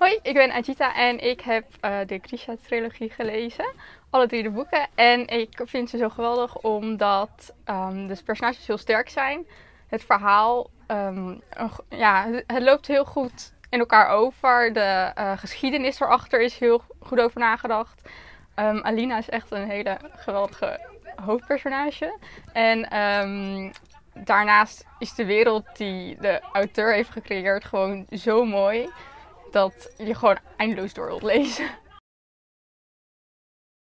Hoi, ik ben Ajita en ik heb de Grisha-trilogie gelezen. Alle 3 de boeken. En ik vind ze zo geweldig omdat de personages heel sterk zijn. Het verhaal, het loopt heel goed in elkaar over. De geschiedenis erachter is heel goed over nagedacht. Alina is echt een hele geweldige hoofdpersonage. En daarnaast is de wereld die de auteur heeft gecreëerd gewoon zo mooi dat je gewoon eindeloos door wilt lezen.